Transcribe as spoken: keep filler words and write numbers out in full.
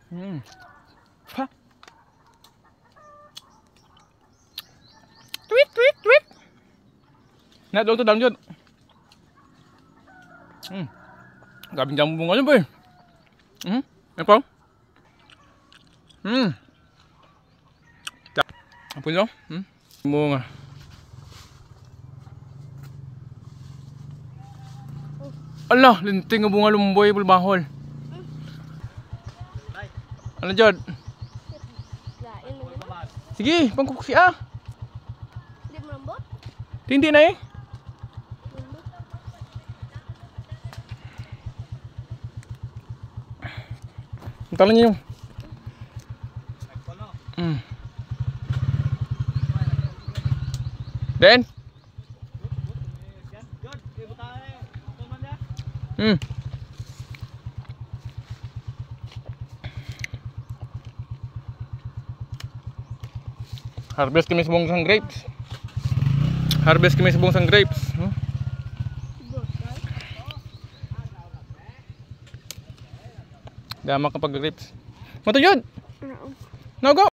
Hmm. Ha? Tweet, tweet, tweet. Nak dong tu dalam jod. Hmm. Gabing jamu bunga boy. Hmm. Apa? Hmm. Apa ni? Hmm. Bunga. Allah, linting ang bunga lumboy bulbahol. Ano jod? Sige, pangkuk siya. Hindi mo lambot? Hindi na eh. Talan niyo yung. Hmm. Den? Hmm. Harvest kami sa bungsang grapes. Harvest kami sa bungsang grapes. Hmm? Dama kapag grapes. Matuyod! No go!